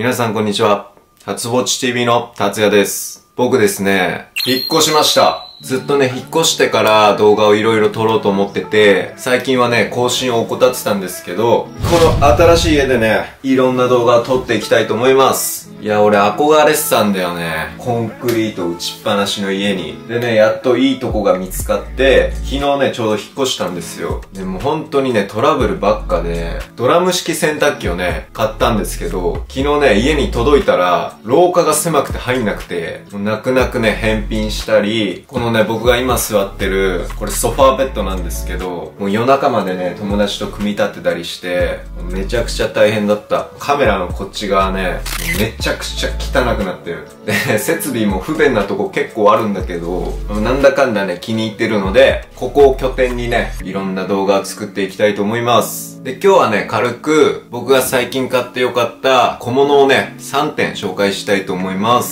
皆さんこんにちは。初ぼっち TV の達也です。僕ですね、引っ越しました。ずっとね、引っ越してから動画をいろいろ撮ろうと思ってて、最近はね、更新を怠ってたんですけど、この新しい家でね、いろんな動画を撮っていきたいと思います。いや、俺憧れてたんだよね。コンクリート打ちっぱなしの家に。でね、やっといいとこが見つかって、昨日ね、ちょうど引っ越したんですよ。でも本当にね、トラブルばっかで、ドラム式洗濯機をね、買ったんですけど、昨日ね、家に届いたら、廊下が狭くて入んなくて、泣く泣くね、返品したり、このね、僕が今座ってる、これソファーベッドなんですけど、もう夜中までね、友達と組み立てたりして、めちゃくちゃ大変だった。カメラのこっち側ね、めちゃくちゃ汚くなってる。で、設備も不便なとこ結構あるんだけど、なんだかんだね、気に入ってるので、ここを拠点にね、いろんな動画を作っていきたいと思います。で、今日はね、軽く、僕が最近買ってよかった小物をね、3点紹介したいと思います。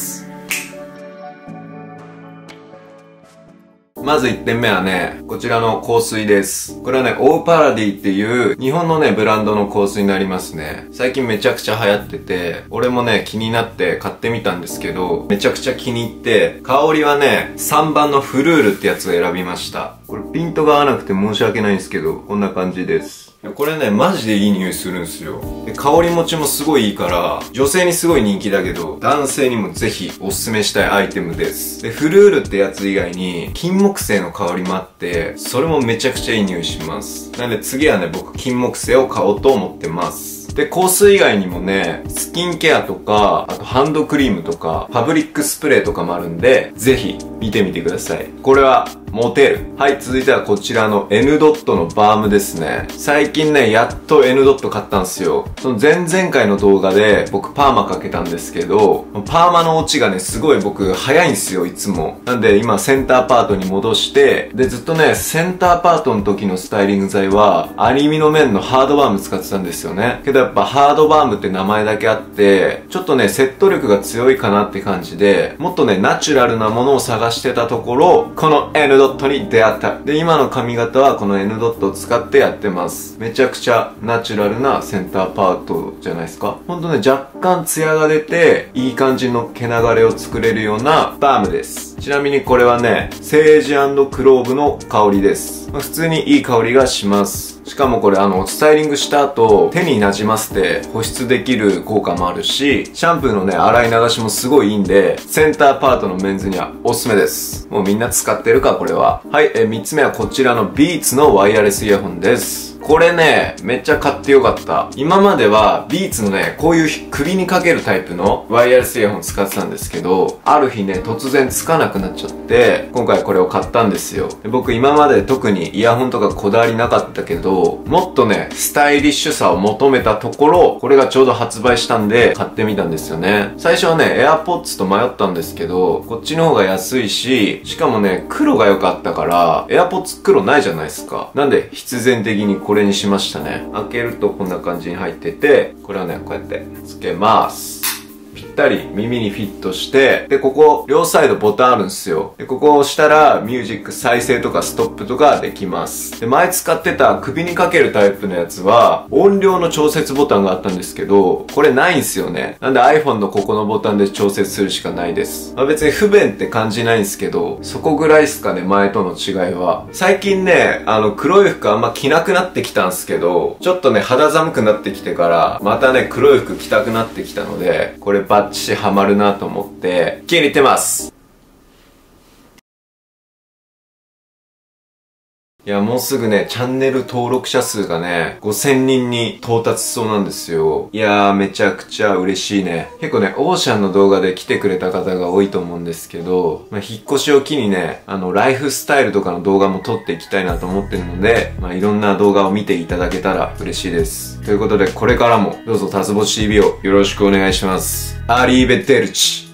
まず1点目はね、こちらの香水です。これはね、オーパラディっていう日本のね、ブランドの香水になりますね。最近めちゃくちゃ流行ってて、俺もね、気になって買ってみたんですけど、めちゃくちゃ気に入って、香りはね、3番のフルールってやつを選びました。これピントが合わなくて申し訳ないんですけど、こんな感じです。これね、マジでいい匂いするんですよ。で、香り持ちもすごいいいから、女性にすごい人気だけど、男性にもぜひおすすめしたいアイテムです。で、フルールってやつ以外に、金木犀の香りもあって、それもめちゃくちゃいい匂いします。なんで次はね、僕金木犀を買おうと思ってます。で、香水以外にもね、スキンケアとか、あとハンドクリームとか、ファブリックスプレーとかもあるんで、ぜひ見てみてください。これは、モテる。はい、続いてはこちらの N ドットのバームですね。最近ね、やっと N ドット買ったんですよ。その前々回の動画で僕パーマかけたんですけど、パーマの落ちがね、すごい僕早いんですよ、いつも。なんで今センターパートに戻して、で、ずっとね、センターパートの時のスタイリング剤は、アリミの面のハードバーム使ってたんですよね。けどやっぱハードバームって名前だけあって、ちょっとね、説得力が強いかなって感じで、もっとね、ナチュラルなものを探してたところ、この N ドットに出会った。で、今の髪型はこの N ドットを使ってやってます。めちゃくちゃナチュラルなセンターパートじゃないですか。ほんとね、若干ツヤが出て、いい感じの毛流れを作れるようなバームです。ちなみにこれはね、セージ&クローブの香りです。普通にいい香りがします。しかもこれスタイリングした後、手に馴染ませて保湿できる効果もあるし、シャンプーのね、洗い流しもすごいいいんで、センターパートのメンズにはおすすめです。もうみんな使ってるか、これは。はい、3つ目はこちらのビーツのワイヤレスイヤホンです。これね、めっちゃ買ってよかった。今まではビーツのね、こういう首にかけるタイプのワイヤレスイヤホン使ってたんですけど、ある日ね、突然つかなくなっちゃって、今回これを買ったんですよ。で、僕今まで特にイヤホンとかこだわりなかったけど、もっとね、スタイリッシュさを求めたところ、これがちょうど発売したんで、買ってみたんですよね。最初はね、AirPods と迷ったんですけど、こっちの方が安いし、しかもね、黒が良かったから、AirPods 黒ないじゃないですか。なんで、必然的にこれにしましたね。開けるとこんな感じに入ってて、これはね、こうやってつけます。ぴったり耳にフィットして、で、ここ、両サイドボタンあるんですよ。で、ここを押したら、ミュージック再生とかストップとかできます。で、前使ってた首にかけるタイプのやつは、音量の調節ボタンがあったんですけど、これないんですよね。なんで iPhone のここのボタンで調節するしかないです。まあ、別に不便って感じないんですけど、そこぐらいですかね、前との違いは。最近ね、黒い服あんま着なくなってきたんですけど、ちょっとね、肌寒くなってきてから、またね、黒い服着たくなってきたので、これバッチリハマるなと思って気に入ってます。いや、もうすぐね、チャンネル登録者数がね、5000人に到達しそうなんですよ。いやー、めちゃくちゃ嬉しいね。結構ね、オーシャンの動画で来てくれた方が多いと思うんですけど、引っ越しを機にね、ライフスタイルとかの動画も撮っていきたいなと思ってるので、いろんな動画を見ていただけたら嬉しいです。ということで、これからもどうぞタツボ TV をよろしくお願いします。アリーベデルチ。